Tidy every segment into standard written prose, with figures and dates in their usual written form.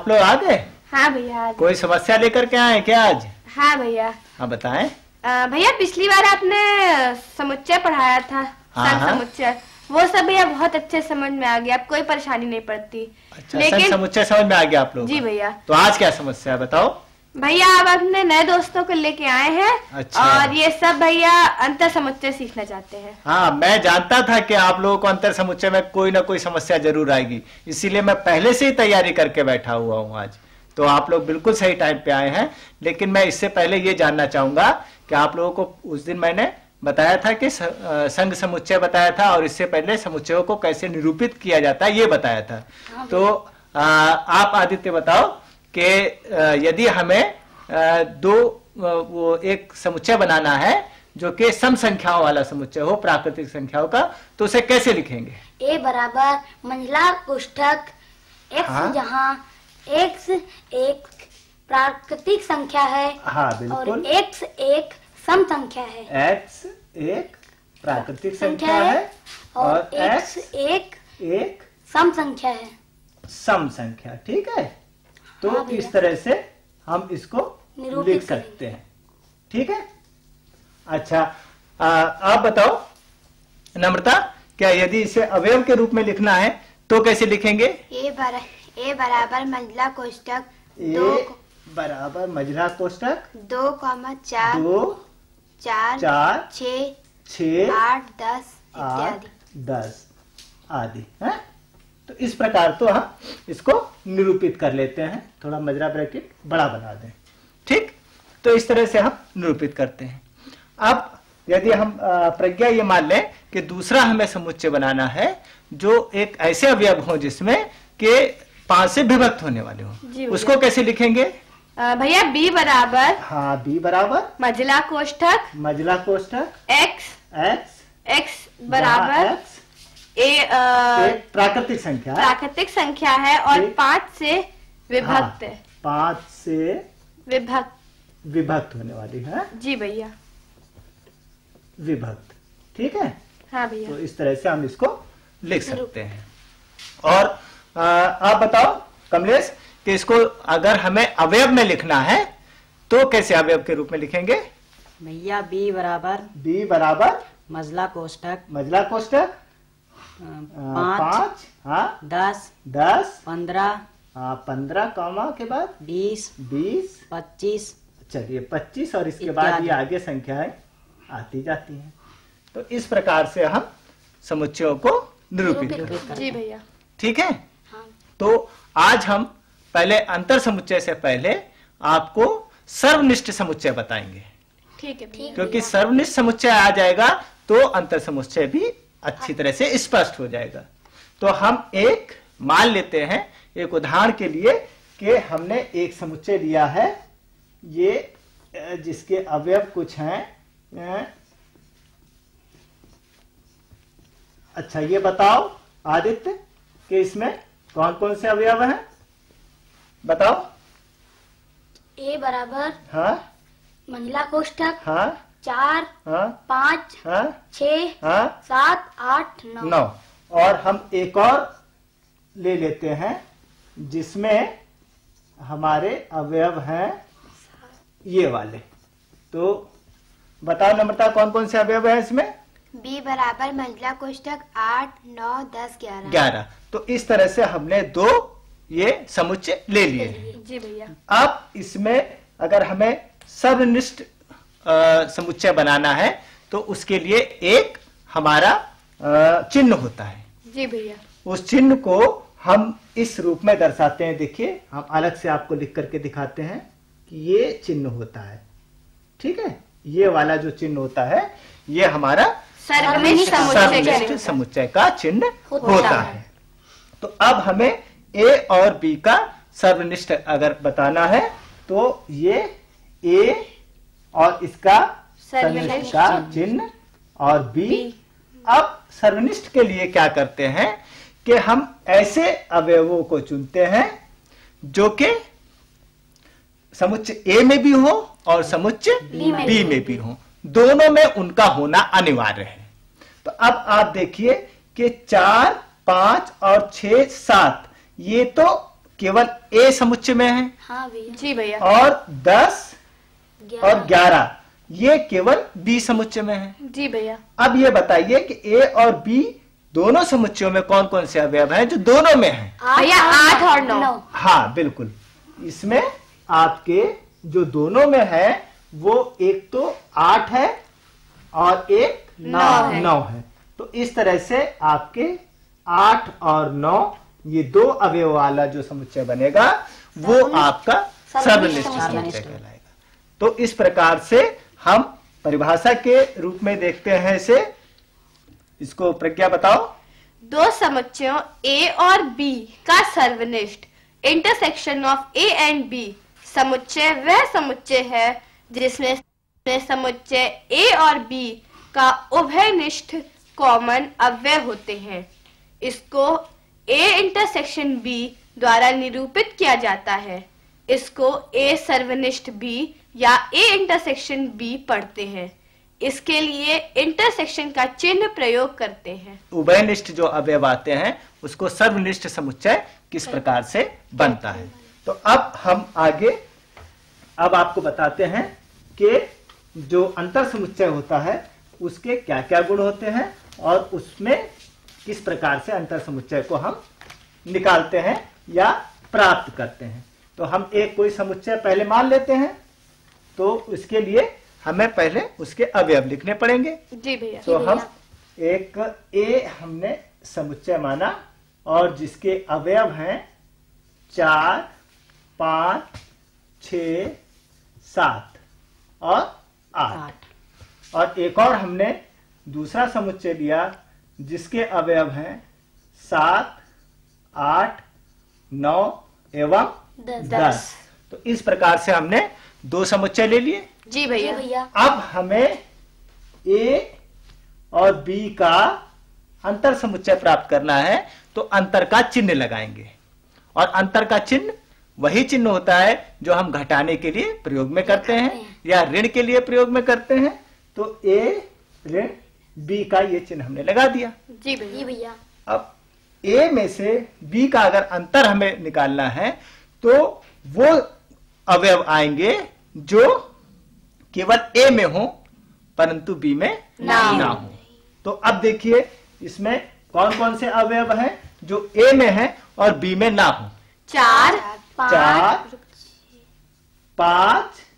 आप लोग आ गए? हाँ भैया। कोई समस्या लेकर के आए क्या आज? हाँ भैया। हाँ बताएं। भैया पिछली बार आपने समुच्चय पढ़ाया था, संघ समुच्चय, वो सब भैया बहुत अच्छे समझ में आ गया, अब कोई परेशानी नहीं पड़ती। अच्छा, लेकिन समुच्चय समझ में आ गया आप लोग? जी भैया। तो आज क्या समस्या है बताओ? भैया आप अपने नए दोस्तों को लेके आए हैं। अच्छा। और ये सब भैया अंतर समुच्चय सीखना चाहते हैं। हाँ, मैं जानता था कि आप लोगों को अंतर समुच्चय में कोई ना कोई समस्या जरूर आएगी, इसीलिए मैं पहले से ही तैयारी करके बैठा हुआ हूँ आज। तो आप लोग बिल्कुल सही टाइम पे आए हैं। लेकिन मैं इससे पहले ये जानना चाहूंगा कि आप लोगों को उस दिन मैंने बताया था कि संघ समुच्चय बताया था, और इससे पहले समुच्चयों को कैसे निरूपित किया जाता है ये बताया था। तो आप आदित्य बताओ कि यदि हमें एक समुच्चय बनाना है जो कि सम संख्याओं वाला समुच्चय हो, प्राकृतिक संख्याओं का, तो उसे कैसे लिखेंगे? ए बराबर मंझला कोष्ठक x, जहाँ x एक प्राकृतिक संख्या है। हाँ बिल्कुल। और x एक सम संख्या है। x एक प्राकृतिक संख्या है और x एक सम संख्या है। सम संख्या, ठीक है। तो इस तरह से हम इसको लिख सकते हैं, ठीक है। अच्छा, आप बताओ नम्रता, क्या यदि इसे अवयव के रूप में लिखना है तो कैसे लिखेंगे? ए बराबर मंझला कोष्ठक बराबर मंझला कोष्ठक 2, 4, 4, 6, 8, 10 इत्यादि आदि है। तो इस प्रकार तो हम इसको निरूपित कर लेते हैं। थोड़ा मजरा ब्रैकेट बड़ा बना दें, ठीक। तो इस तरह से हम निरूपित करते हैं। अब यदि हम प्रज्ञा ये मान लें कि दूसरा हमें समुच्चय बनाना है जो एक ऐसे अवयव हो जिसमें के 5 से विभक्त होने वाले हो, उसको कैसे लिखेंगे? भैया b बराबर, हाँ b बराबर मंझला कोष्ठक x बराबर एक प्राकृतिक संख्या है और 5 से विभक्त है। 5 से विभक्त होने वाली है। जी भैया, विभक्त, ठीक है। हाँ भैया। तो इस तरह से हम इसको लिख सकते हैं। और आप बताओ कमलेश कि इसको अगर हमें अवयव में लिखना है तो कैसे अवयव के रूप में लिखेंगे? भैया b बराबर मंझला कोष्ठक 5, 10, 15, 15 कॉमा के बाद 20, 25। चलिए 25, और इसके बाद ये आगे संख्याएं आती जाती हैं। तो इस प्रकार से हम समुच्चयों को निरूपित करते हैं। जी भैया, ठीक है। तो आज हम पहले अंतर समुच्चय से पहले आपको सर्वनिष्ठ समुच्चय बताएंगे, ठीक है। क्योंकि सर्वनिष्ठ समुच्चय आ जाएगा तो अंतर समुच्चय भी अच्छी तरह से स्पष्ट हो जाएगा। तो हम एक मान लेते हैं, एक उदाहरण के लिए, कि हमने एक समुच्चय लिया है, ये जिसके अवयव कुछ हैं। अच्छा, ये बताओ आदित्य कि इसमें कौन कौन से अवयव हैं, बताओ। a बराबर मंझला कोष्ठक 4, 5, 6, 7, 8, 9। और हम एक और ले लेते हैं जिसमें हमारे अवयव हैं ये वाले। तो बताओ नम्रता, कौन कौन से अवयव हैं इसमें? b बराबर मंझला कोष्ठक 8, 9, 10, 11। तो इस तरह से हमने 2 ये समुच्चय ले लिए हैं। जी भैया। अब इसमें अगर हमें सर्वनिष्ठ समुच्चय बनाना है तो उसके लिए एक हमारा चिन्ह होता है। जी भैया। उस चिन्ह को हम इस रूप में दर्शाते हैं। देखिए, हम अलग से आपको लिख करके दिखाते हैं कि ये चिन्ह होता है, ठीक है। ये वाला जो चिन्ह होता है ये हमारा सर्वनिष्ठ समुच्चय का चिन्ह होता है। तो अब हमें a और b का सर्वनिष्ठ अगर बताना है तो ये a और इसका सर्वनिष्ठ का चिन्ह और b। अब सर्वनिष्ठ के लिए क्या करते हैं कि हम ऐसे अवयवों को चुनते हैं जो कि समुच्चय a में भी हो और समुच्चय b में भी हो, दोनों में उनका होना अनिवार्य है। तो अब आप देखिए कि 4, 5 और 6, 7 ये तो केवल ए समुच्चय में है, हाँ भैया। जी भैया। और 10 और 11 ये केवल बी समुच्चय में है। जी भैया। अब ये बताइए कि ए और बी दोनों समुच्चयों में कौन कौन से अवयव हैं जो दोनों में हैं? भैया 8 और 9। हाँ बिल्कुल, इसमें आपके जो दोनों में है वो एक तो 8 है और एक 9 है। तो इस तरह से आपके 8 और 9 ये दो अवयव वाला जो समुच्चय बनेगा वो आपका सर्वनिष्ठ समुच्चय कहलाएगा। तो इस प्रकार से हम परिभाषा के रूप में देखते हैं इसे। इसको प्रज्ञा बताओ। दो समुच्चयों ए और बी का सर्वनिष्ठ intersection of A and B समुच्चय वह समुच्चय है जिसमें समुच्चय ए और बी का उभयनिष्ठ कॉमन अवयव होते हैं। इसको ए इंटरसेक्शन बी द्वारा निरूपित किया जाता है। इसको ए सर्वनिष्ठ बी या ए इंटरसेक्शन बी पढ़ते हैं। इसके लिए इंटरसेक्शन का चिन्ह प्रयोग करते हैं। उभयनिष्ठ जो अवयव आते हैं उसको सर्वनिष्ठ समुच्चय किस प्रकार से बनता है। तो अब हम आगे अब आपको बताते हैं कि जो अंतर समुच्चय होता है उसके क्या क्या गुण होते हैं और उसमें किस प्रकार से अंतर समुच्चय को हम निकालते हैं या प्राप्त करते हैं। तो हम एक कोई समुच्चय पहले मान लेते हैं, तो उसके लिए हमें पहले उसके अवयव लिखने पड़ेंगे। जी भैया। तो हम एक ए हमने समुच्चय माना और जिसके अवयव हैं 4, 5, 6, 7 और 8। और एक और हमने दूसरा समुच्चय लिया जिसके अवयव हैं 7, 8, 9 एवं 10। तो इस प्रकार से हमने दो समुच्चय ले लिए। जी भैया। अब हमें ए और बी का अंतर समुच्चय प्राप्त करना है, तो अंतर का चिन्ह लगाएंगे। और अंतर का चिन्ह वही चिन्ह होता है जो हम घटाने के लिए प्रयोग में करते हैं या ऋण के लिए प्रयोग में करते हैं। तो ए ऋण बी का ये चिन्ह हमने लगा दिया। जी भैया। अब ए में से बी का अगर अंतर हमें निकालना है तो वो अवयव आएंगे जो केवल ए में हो परंतु बी में ना हो। तो अब देखिए इसमें कौन कौन से अवयव हैं जो ए में है और बी में ना हो। 4, 4, 5,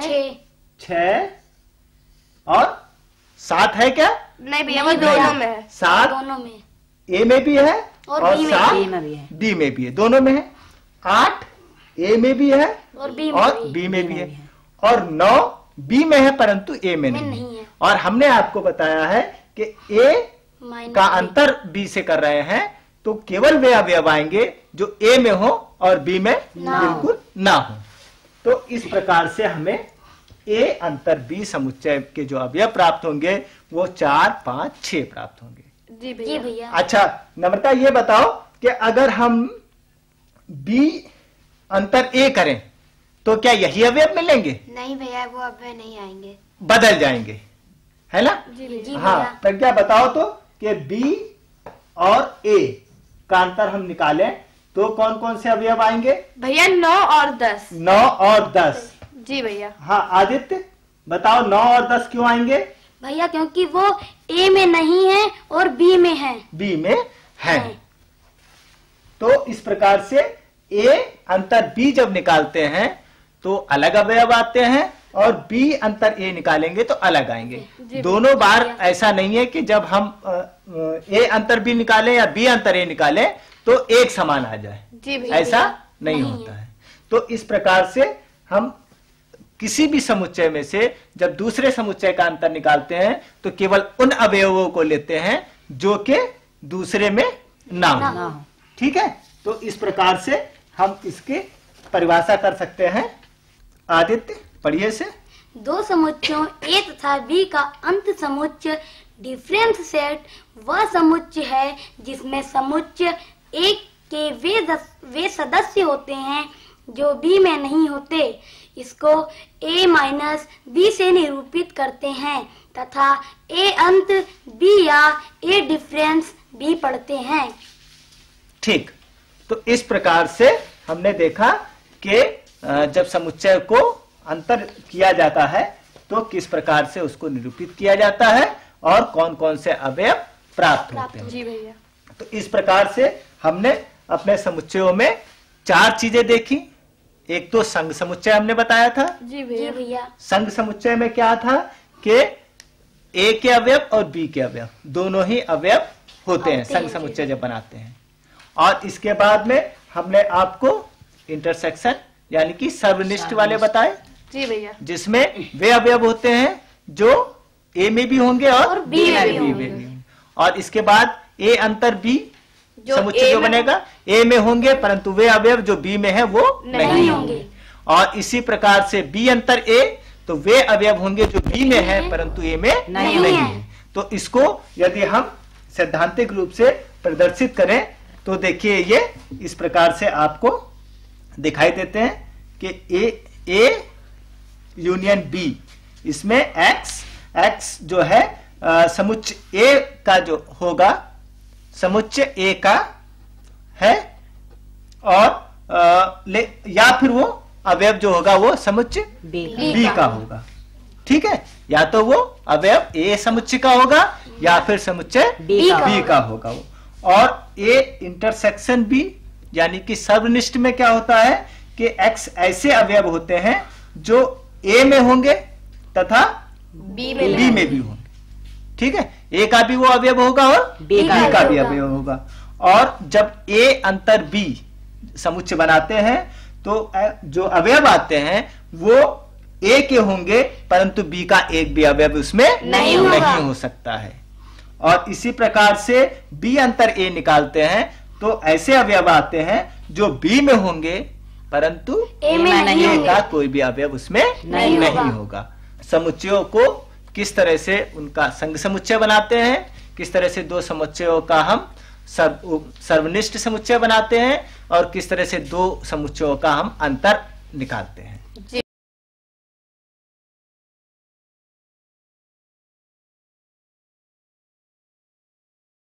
6 और 7 है क्या? नहीं भैया, वो दोनों में है। 7 दोनों में ए में भी है और 7 बी में भी है। बी में भी है, दोनों में है। 8 ए में भी है और बी में भी है और 9 बी में है परंतु ए में नहीं है। और हमने आपको बताया है कि ए का अंतर बी से कर रहे हैं तो केवल वे अवयव आएंगे जो ए में हो और बी में बिल्कुल ना हो। तो इस प्रकार से हमें ए अंतर बी समुच्चय के जो अवयव प्राप्त होंगे वो 4, 5, 6 प्राप्त होंगे। जी भैया। अच्छा नम्रता ये बताओ कि अगर हम बी अंतर ए करें तो क्या यही अवयव मिलेंगे? नहीं भैया, वो अवयव नहीं आएंगे, बदल जाएंगे, है ना? जी हाँ भैया। प्रज्ञा बताओ तो कि बी और ए का अंतर हम निकालें तो कौन कौन से अवयव आएंगे? भैया 9 और 10। 9 और 10। जी भैया। हाँ आदित्य बताओ 9 और 10 क्यों आएंगे? भैया क्योंकि वो ए में नहीं है और बी में है। बी में है। तो इस प्रकार से ए अंतर बी जब निकालते हैं तो अलग अवयव आते हैं और बी अंतर ए निकालेंगे तो अलग आएंगे। दोनों बार ऐसा नहीं है कि जब हम ए अंतर बी निकालें या बी अंतर ए निकालें तो एक समान आ जाए। जी भैया। ऐसा नहीं होता है। तो इस प्रकार से हम किसी भी समुच्चय में से जब दूसरे समुच्चय का अंतर निकालते हैं तो केवल उन अवयवों को लेते हैं जो कि दूसरे में ना हो। ठीक है, तो इस प्रकार से हम इसकी परिभाषा कर सकते हैं। आदित्य पढ़िए से। दो समुच्चयों ए तथा बी का अंत समुच्चय डिफरेंस सेट वह समुच्चय है जिसमें समुच्चय ए के वे सदस्य होते हैं जो बी में नहीं होते। इसको a माइनस बी से निरूपित करते हैं तथा a अंत b या a डिफरेंस b पढ़ते हैं। ठीक, तो इस प्रकार से हमने देखा कि जब समुच्चय को अंतर किया जाता है तो किस प्रकार से उसको निरूपित किया जाता है और कौन कौन से अवयव प्राप्त होते हैं। जी भैया। तो इस प्रकार से हमने अपने समुच्चयों में 4 चीजें देखी। एक तो संघ समुच्चय हमने बताया था। जी जी भैया। संघ समुच्चय में क्या था कि ए के अवयव और बी के अवयव दोनों ही अवयव होते हैं संघ समुच्चय जब बनाते हैं। और इसके बाद में हमने आपको इंटरसेक्शन यानी कि सर्वनिष्ठ वाले बताए। जी भैया। जिसमें वे अवयव होते हैं जो ए में भी होंगे और बी में भी होंगे। और इसके बाद ए अंतर बी समुच्चय जो बनेगा ए में होंगे परंतु वे अवयव जो बी में है वो नहीं होंगे। और इसी प्रकार से बी अंतर ए तो वे अवयव होंगे जो बी में है परंतु ए में नहीं है। तो इसको यदि हम सैद्धांतिक रूप से प्रदर्शित करें तो देखिए ये इस प्रकार से आपको दिखाई देते हैं कि ए यूनियन बी, इसमें एक्स जो है समुच्चय ए का जो होगा समुच्चय ए का है और या फिर वो अवयव जो होगा वो समुच्चय बी का होगा। ठीक है, या तो वो अवयव ए समुच्चय का होगा या फिर समुच्चय बी का होगा वो। और ए इंटरसेक्शन बी यानी कि सर्वनिष्ठ में क्या होता है कि एक्स ऐसे अवयव होते हैं जो ए में होंगे तथा बी में भी होंगे। ठीक है, ए का भी वो अवयव होगा और बी का भी अवयव होगा। और जब ए अंतर बी समुच्चय बनाते हैं तो जो अवयव आते हैं वो ए के होंगे परंतु बी का एक भी अवयव उसमें नहीं हो सकता है। और इसी प्रकार से बी अंतर ए निकालते हैं तो ऐसे अवयव आते हैं जो बी में होंगे परंतु ए का कोई भी अवयव उसमें नहीं होगा। समुच्चयों को किस तरह से उनका संघ समुच्चय बनाते हैं, किस तरह से दो समुच्चयों का हम सर्वनिष्ठ समुच्चय बनाते हैं और किस तरह से दो समुच्चयों का हम अंतर निकालते हैं।